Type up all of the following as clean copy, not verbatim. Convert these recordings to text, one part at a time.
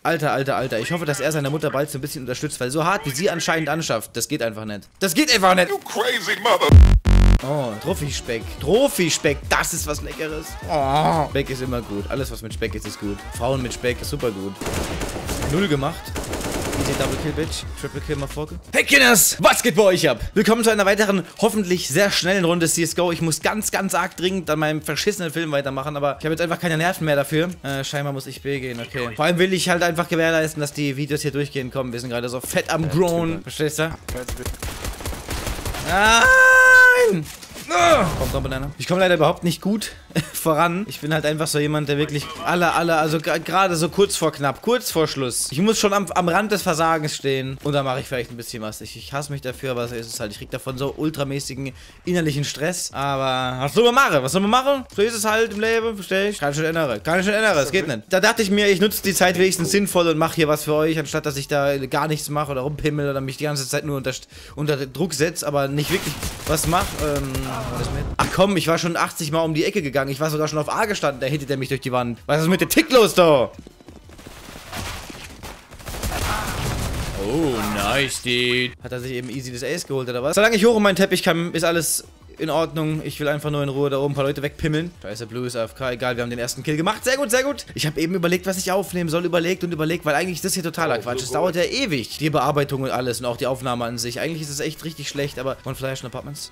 Alter, Alter, Alter. Ich hoffe, dass er seine Mutter bald so ein bisschen unterstützt, weil so hart, wie sie anscheinend anschafft, das geht einfach nicht. Das geht einfach nicht. You crazy mother. Oh, Trophy-Speck. Trophy-Speck, das ist was Leckeres. Oh, Speck ist immer gut. Alles, was mit Speck ist, ist gut. Frauen mit Speck ist super gut. 0 gemacht. Easy Double Kill, Bitch. Triple Kill, Motherfucker. Hey, Kinders! Was geht bei euch ab? Willkommen zu einer weiteren, hoffentlich sehr schnellen Runde CSGO. Ich muss ganz arg dringend an meinem verschissenen Film weitermachen, aber ich habe jetzt einfach keine Nerven mehr dafür. Scheinbar muss ich B gehen, okay. Vor allem will ich halt einfach gewährleisten, dass die Videos hier durchgehen kommen. Wir sind gerade so fett am Grown. Verstehst du? Nein! Kommt noch Banane. Ich komme leider überhaupt nicht gut voran. Ich bin halt einfach so jemand, der wirklich also gerade so kurz vor knapp, kurz vor Schluss. Ich muss schon am Rand des Versagens stehen. Und da mache ich vielleicht ein bisschen was. Ich hasse mich dafür, aber so ist es halt. Ich krieg davon so ultramäßigen innerlichen Stress. Aber was soll man machen? Was soll man machen? So ist es halt im Leben, verstehe ich? Kann ich schon ändern. Es geht nicht. Da dachte ich mir, ich nutze die Zeit wenigstens sinnvoll und mache hier was für euch, anstatt dass ich da gar nichts mache oder rumpimmel oder mich die ganze Zeit nur unter Druck setze, aber nicht wirklich was mache. Ach komm, ich war schon 80 Mal um die Ecke gegangen. Ich war sogar schon auf A gestanden. Da hittet er mich durch die Wand. Was ist mit dem Tick los da? Oh, nice, dude. Hat er sich eben easy das Ace geholt, oder was? Solange ich hoch um meinen Teppich kann, ist alles in Ordnung. Ich will einfach nur in Ruhe da oben ein paar Leute wegpimmeln. Scheiße, Blue ist AFK. Egal, wir haben den ersten Kill gemacht. Sehr gut, sehr gut. Ich habe eben überlegt, was ich aufnehmen soll. Überlegt, weil eigentlich ist das hier totaler Quatsch. Es dauert ja ewig. Die Bearbeitung und alles und auch die Aufnahme an sich. Eigentlich ist es echt richtig schlecht, aber... One Flash in Apartments.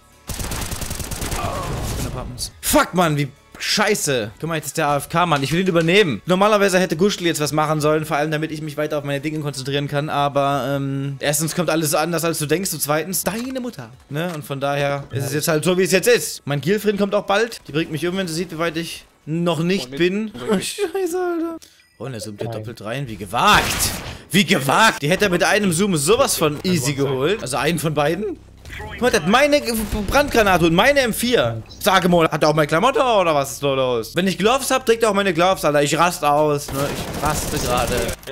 Fuck, Mann, wie scheiße. Guck mal, jetzt ist der AFK, Mann. Ich will ihn übernehmen. Normalerweise hätte Guschel jetzt was machen sollen, vor allem damit ich mich weiter auf meine Dinge konzentrieren kann, aber erstens kommt alles so anders, als du denkst und zweitens deine Mutter. Ne? Und von daher ist es jetzt halt so, wie es jetzt ist. Mein Gilfried kommt auch bald. Die bringt mich um, wenn sie sieht, wie weit ich noch nicht bin. Oh, scheiße, Alter. Oh, und er zoomt hier doppelt rein. Wie gewagt. Wie gewagt. Die hätte er mit einem Zoom sowas von easy geholt. Also einen von beiden. Guck mal, der hat meine Brandgranate und meine M4. Sage mal, hat er auch meine Klamotte oder was ist da los? Wenn ich Gloves hab, trägt er auch meine Gloves, Alter. Ich raste aus, ne? Ich raste gerade.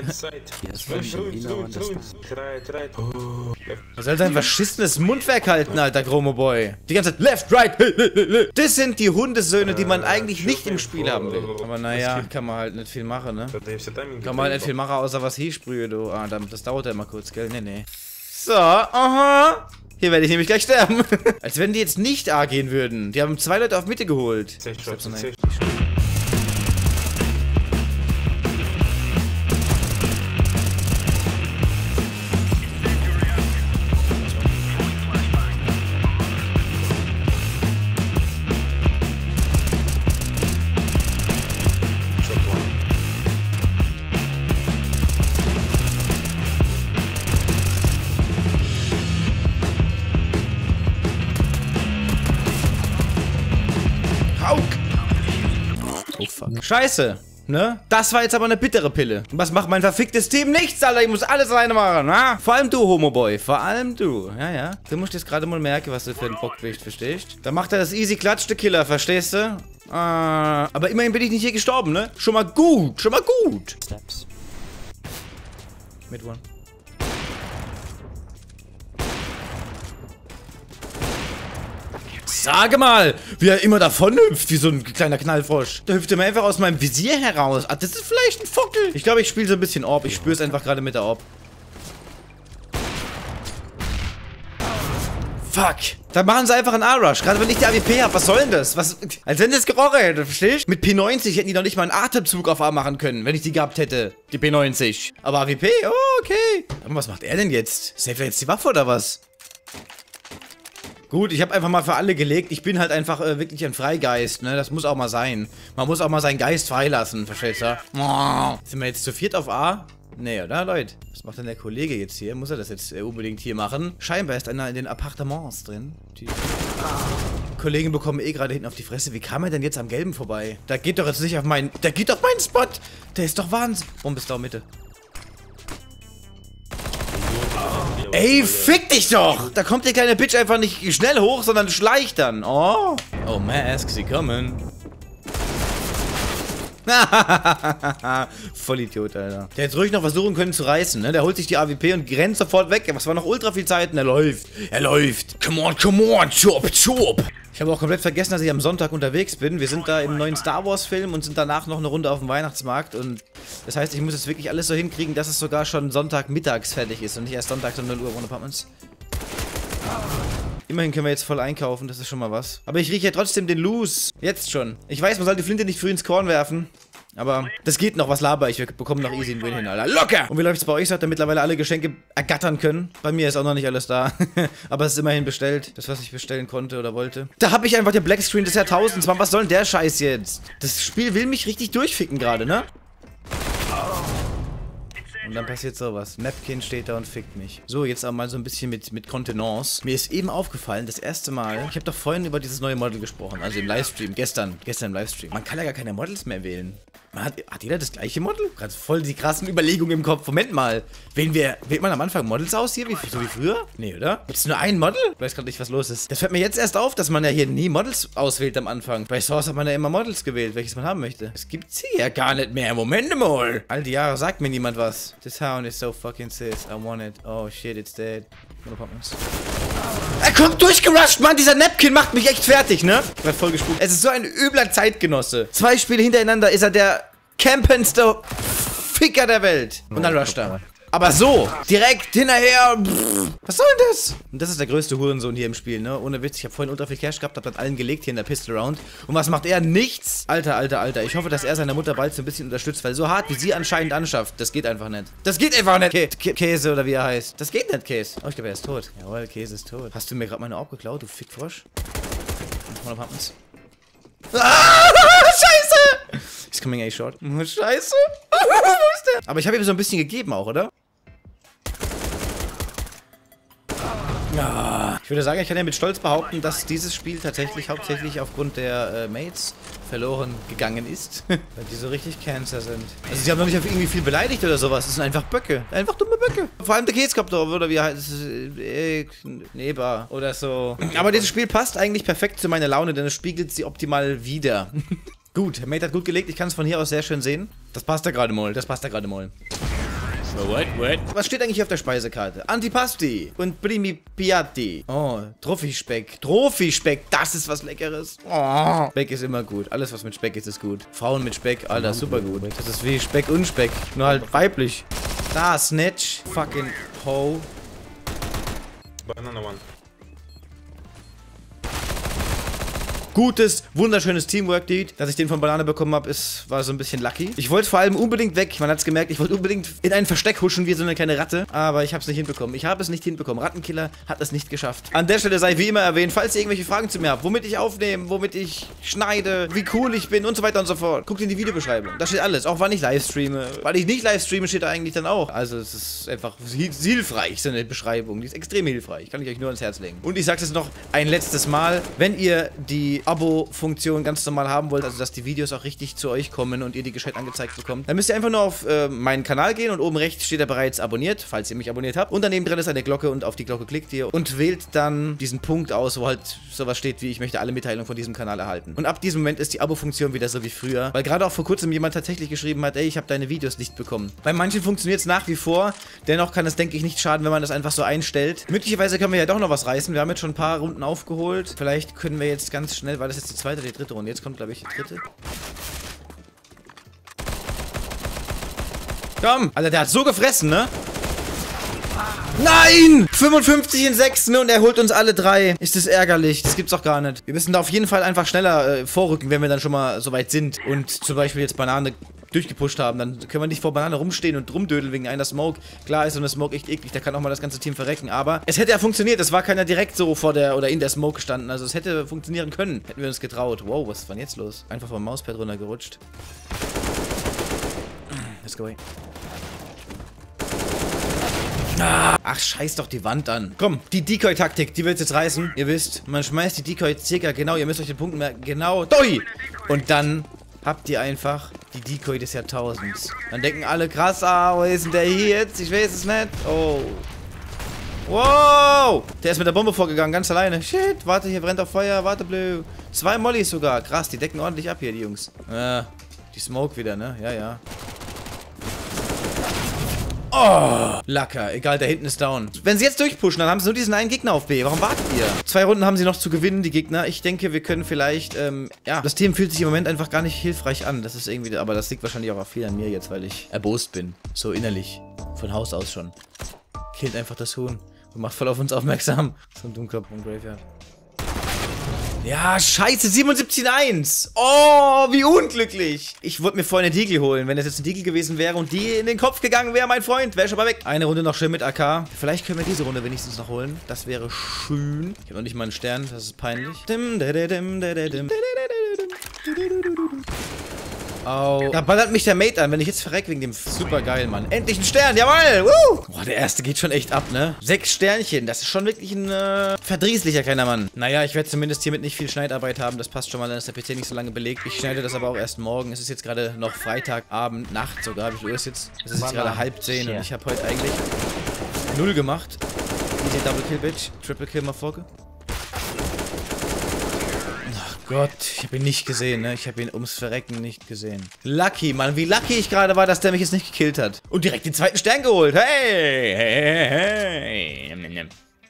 Was soll sein verschissenes Mundwerk halten, alter Chromo-Boy? Die ganze Zeit left, right. Das sind die Hundesöhne, die man eigentlich nicht im Spiel haben will. Aber naja, kann man halt nicht viel machen, ne? Kann man halt nicht viel machen, außer was hier sprühe, du. Ah, das dauert ja immer kurz, gell? Nee. So, aha. Hier werde ich nämlich gleich sterben. Als wenn die jetzt nicht A gehen würden. Die haben 2 Leute auf Mitte geholt. Oh fuck. Scheiße, ne? Das war jetzt aber eine bittere Pille. Was macht mein verficktes Team? Nichts, Alter. Ich muss alles alleine machen, na? Vor allem du, Homo-Boy. Vor allem du. Ja. Du musst jetzt gerade mal merken, was du für ein Bock bist, verstehst? Da macht er das easy klatschte Killer, verstehst du? Aber immerhin bin ich nicht hier gestorben, ne? Schon mal gut. Steps. Mid one. Sage mal, wie er immer davon hüpft, wie so ein kleiner Knallfrosch. Da hüpft er mir einfach aus meinem Visier heraus. Ah, das ist vielleicht ein Fockel. Ich glaube, ich spiele so ein bisschen Orb. Ich spüre es einfach gerade mit der Orb. Fuck. Da machen sie einfach einen A-Rush. Gerade wenn ich die AWP habe. Was soll denn das? Was? Als wenn das gerochen hätte, verstehst du? Mit P90 hätten die noch nicht mal einen Atemzug auf A machen können, wenn ich die gehabt hätte. Die P90. Aber AWP? Oh, okay. Aber was macht er denn jetzt? Safe er jetzt die Waffe oder was? Gut, ich habe einfach mal für alle gelegt. Ich bin halt einfach wirklich ein Freigeist, ne? Das muss auch mal sein. Man muss auch mal seinen Geist freilassen, verstehst du? Oh. Sind wir jetzt zu viert auf A? Nee, oder, Leute? Was macht denn der Kollege jetzt hier? Muss er das jetzt unbedingt hier machen? Scheinbar ist einer in den Appartements drin. Die Kollegen bekommen eh gerade hinten auf die Fresse. Wie kam er denn jetzt am Gelben vorbei? Da geht doch jetzt nicht auf meinen... Der geht auf meinen Spot! Der ist doch Wahnsinn. Warum bist du da Mitte? Ey, fick dich doch! Da kommt die kleine Bitch einfach nicht schnell hoch, sondern schleicht dann. Oh. Oh, Mask, sie kommen. Vollidiot, Alter. Der hätte ruhig noch versuchen können zu reißen, ne? Der holt sich die AWP und rennt sofort weg. Was war noch ultra viel Zeit und er läuft. Er läuft. Come on, chop, chop. Ich habe auch komplett vergessen, dass ich am Sonntag unterwegs bin. Wir sind da im neuen Star Wars Film und sind danach noch eine Runde auf dem Weihnachtsmarkt. Und das heißt, ich muss jetzt wirklich alles so hinkriegen, dass es sogar schon Sonntagmittags fertig ist und nicht erst Sonntag um 0 Uhr ohne Apartments. Immerhin können wir jetzt voll einkaufen, das ist schon mal was. Aber ich rieche ja trotzdem den Loose. Jetzt schon. Ich weiß, man soll die Flinte nicht früh ins Korn werfen. Aber das geht noch, was laber ich. Wir bekommen noch easy einen Win hin, Alter. Locker! Und wie läuft's bei euch? Seid ihr mittlerweile alle Geschenke ergattern können? Bei mir ist auch noch nicht alles da. Aber es ist immerhin bestellt. Das, was ich bestellen konnte oder wollte. Da habe ich einfach den Blackscreen des Jahrtausends. Was soll denn der Scheiß jetzt? Das Spiel will mich richtig durchficken gerade, ne? Und dann passiert sowas. Napkin steht da und fickt mich. So, jetzt aber mal so ein bisschen mit Kontenance. Mir ist eben aufgefallen, das erste Mal, ich habe doch vorhin über dieses neue Model gesprochen, also im Livestream, gestern im Livestream. Man kann ja gar keine Models mehr wählen. Hat jeder das gleiche Model? Gerade voll die krassen Überlegungen im Kopf. Moment mal. Wählt man am Anfang Models aus hier, so wie früher? Nee, oder? Gibt's nur ein Model? Ich weiß gerade nicht, was los ist. Das fällt mir jetzt erst auf, dass man ja hier nie Models auswählt am Anfang. Bei Source hat man ja immer Models gewählt, welches man haben möchte. Das gibt's hier ja gar nicht mehr. Moment mal. All die Jahre sagt mir niemand was. This hound is so fucking sis. I want it. Oh shit, it's dead. Er kommt durchgerusht, Mann. Dieser Napkin macht mich echt fertig, ne? Ich werd voll gespuckt. Es ist so ein übler Zeitgenosse. 2 Spiele hintereinander ist er der campendste Ficker der Welt. Und dann rusht er. Aber so, direkt hinterher. Was soll denn das? Und das ist der größte Hurensohn hier im Spiel, ne? Ohne Witz, ich habe vorhin ultra viel Cash gehabt, hab das allen gelegt hier in der Pistol Round. Und was macht er? Nichts. Alter. Ich hoffe, dass er seine Mutter bald so ein bisschen unterstützt, weil so hart, wie sie anscheinend anschafft, das geht einfach nicht. Das geht einfach nicht. Käse oder wie er heißt. Das geht nicht, Käse. Oh, ich glaube, er ist tot. Jawohl, Käse ist tot. Hast du mir gerade meine Orb geklaut, du Fickfrosch? Ah, Scheiße! He's coming A short. Oh, Scheiße. Wo ist der? Aber ich habe ihm so ein bisschen gegeben auch, oder? Ja. Ich würde sagen, ich kann ja mit Stolz behaupten, dass dieses Spiel tatsächlich hauptsächlich aufgrund der Mates verloren gegangen ist. Weil die so richtig Cancer sind. Also sie haben noch nicht auf irgendwie viel beleidigt oder sowas. Das sind einfach Böcke. Einfach dumme Böcke. Vor allem der Käskopter oder wie heißt es? Neba oder so. Aber dieses Spiel passt eigentlich perfekt zu meiner Laune, denn es spiegelt sie optimal wider. Gut, Mate hat gut gelegt. Ich kann es von hier aus sehr schön sehen. Das passt da gerade mal. What? Was steht eigentlich auf der Speisekarte? Antipasti und Primi Piatti. Oh, Trophy-Speck. Trophy-Speck, das ist was Leckeres. Oh. Speck ist immer gut. Alles, was mit Speck ist, ist gut. Frauen mit Speck, Alter, super gut. Das ist wie Speck und Speck. Nur halt weiblich. Da, Snitch. Fucking Ho. Banana one. Gutes, wunderschönes Teamwork, Dude. Dass ich den von Banane bekommen habe, war so ein bisschen lucky. Ich wollte vor allem unbedingt weg. Man hat es gemerkt, ich wollte unbedingt in ein Versteck huschen wie so eine kleine Ratte. Aber ich habe es nicht hinbekommen. Rattenkiller hat es nicht geschafft. An der Stelle sei wie immer erwähnt, falls ihr irgendwelche Fragen zu mir habt, womit ich aufnehme, womit ich schneide, wie cool ich bin und so weiter und so fort. Guckt in die Videobeschreibung. Da steht alles. Auch wann ich livestreame. Weil ich nicht livestreame, steht da eigentlich dann auch. Also es ist einfach hilfreich, so eine Beschreibung. Die ist extrem hilfreich. Kann ich euch nur ans Herz legen. Und ich sag's jetzt noch ein letztes Mal. Wenn ihr die Abo-Funktion ganz normal haben wollt, also dass die Videos auch richtig zu euch kommen und ihr die gescheit angezeigt bekommt, dann müsst ihr einfach nur auf meinen Kanal gehen und oben rechts steht er bereits abonniert, falls ihr mich abonniert habt. Und daneben drin ist eine Glocke und auf die Glocke klickt ihr und wählt dann diesen Punkt aus, wo halt sowas steht wie, ich möchte alle Mitteilungen von diesem Kanal erhalten. Und ab diesem Moment ist die Abo-Funktion wieder so wie früher, weil gerade auch vor kurzem jemand tatsächlich geschrieben hat, ey, ich habe deine Videos nicht bekommen. Bei manchen funktioniert es nach wie vor, dennoch kann es, denke ich, nicht schaden, wenn man das einfach so einstellt. Möglicherweise können wir ja doch noch was reißen, wir haben jetzt schon ein paar Runden aufgeholt. Vielleicht können wir jetzt ganz schnell, weil das jetzt die zweite oder die dritte Runde. Jetzt kommt, glaube ich, die dritte. Komm! Alter, der hat so gefressen, ne? Nein! 55 in 6, ne? Und er holt uns alle 3. Ist das ärgerlich? Das gibt's doch gar nicht. Wir müssen da auf jeden Fall einfach schneller vorrücken, wenn wir dann schon mal so weit sind. Und zum Beispiel jetzt Banane durchgepusht haben. Dann können wir nicht vor Banane rumstehen und rumdödeln wegen einer Smoke. Klar ist so eine Smoke echt eklig. Da kann auch mal das ganze Team verrecken. Aber es hätte ja funktioniert. Es war keiner direkt so vor der oder in der Smoke gestanden. Also es hätte funktionieren können. Hätten wir uns getraut. Wow, was ist denn jetzt los? Einfach vom Mauspad runtergerutscht. Let's go away. Ach, scheiß doch die Wand an. Komm, die Decoy-Taktik, die wird's jetzt reißen. Ihr wisst, man schmeißt die Decoy circa genau, ihr müsst euch den Punkt merken, genau, Doi! Und dann habt ihr einfach die Decoy des Jahrtausends. Dann denken alle, krass, wo ist denn der hier jetzt? Ich weiß es nicht. Oh. Wow! Der ist mit der Bombe vorgegangen, ganz alleine. Shit, warte, hier brennt auf Feuer, warte, Blue. 2 Mollys sogar. Krass, die decken ordentlich ab hier, die Jungs. Die Smoke wieder, ne? Ja, ja. Oh, Lacker. Egal, der hinten ist down. Wenn sie jetzt durchpushen, dann haben sie nur diesen einen Gegner auf B. Warum wartet ihr? 2 Runden haben sie noch zu gewinnen, die Gegner. Ich denke, wir können vielleicht, ja, das Team fühlt sich im Moment einfach gar nicht hilfreich an. Das ist irgendwie, aber das liegt wahrscheinlich auch viel an mir jetzt, weil ich erbost bin. So innerlich. Von Haus aus schon. Killt einfach das Huhn und macht voll auf uns aufmerksam. So ein Dummkopf im Graveyard. Ja, scheiße, 77-1. Oh, wie unglücklich. Ich wollte mir vorhin eine Deagle holen. Wenn das jetzt ein Deagle gewesen wäre und die in den Kopf gegangen wäre, mein Freund, wäre schon mal weg. Eine Runde noch schön mit AK. Vielleicht können wir diese Runde wenigstens noch holen. Das wäre schön. Ich habe noch nicht mal einen Stern, das ist peinlich. Oh, da ballert mich der Mate an, wenn ich jetzt verreck wegen dem super geil, Mann. Endlich ein Stern, jawohl! Woo! Boah, der erste geht schon echt ab, ne? 6 Sternchen, das ist schon wirklich ein verdrießlicher kleiner Mann. Naja, ich werde zumindest hiermit nicht viel Schneidarbeit haben, das passt schon mal, dann ist der PC nicht so lange belegt. Ich schneide das aber auch erst morgen. Es ist jetzt gerade noch Freitagabend, Nacht sogar, wie viel Uhr ist jetzt? Es ist jetzt gerade 9:30 und ich habe heute eigentlich 0 gemacht. Easy Double Kill, Bitch. Triple Kill, Motherfucker. Gott, ich habe ihn nicht gesehen, ne? Ich habe ihn ums Verrecken nicht gesehen. Lucky, Mann, wie lucky ich gerade war, dass der mich jetzt nicht gekillt hat. Und direkt den 2. Stern geholt. Hey, hey, hey.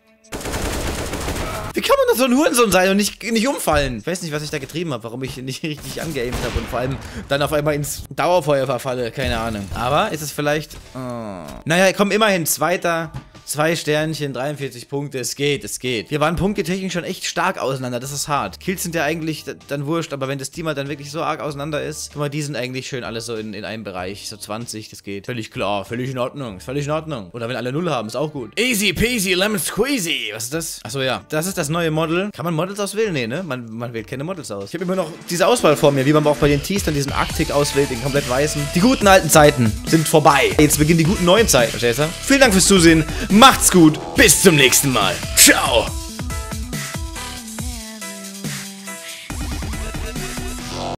Wie kann man da so ein Hurensohn sein und nicht umfallen? Ich weiß nicht, was ich da getrieben habe, warum ich nicht richtig angeaimt habe und vor allem dann auf einmal ins Dauerfeuer verfalle. Keine Ahnung. Aber ist es vielleicht... Oh. Naja, komm, immerhin 2. 2 Sternchen, 43 Punkte, es geht, es geht. Wir waren punktetechnisch schon echt stark auseinander, das ist hart. Kills sind ja eigentlich dann wurscht, aber wenn das Team halt dann wirklich so arg auseinander ist, guck mal, die sind eigentlich schön alle so in einem Bereich, so 20, das geht. Völlig klar, völlig in Ordnung, völlig in Ordnung. Oder wenn alle 0 haben, ist auch gut. Easy peasy, lemon squeezy. Was ist das? Achso, ja. Das ist das neue Model. Kann man Models auswählen? Nee, ne? Man wählt keine Models aus. Ich habe immer noch diese Auswahl vor mir, wie man auch bei den Tees dann diesen Arctic auswählt, den komplett weißen. Die guten alten Zeiten sind vorbei. Jetzt beginnen die guten neuen Zeiten, verstehst du? Vielen Dank fürs Zusehen. Macht's gut. Bis zum nächsten Mal. Ciao.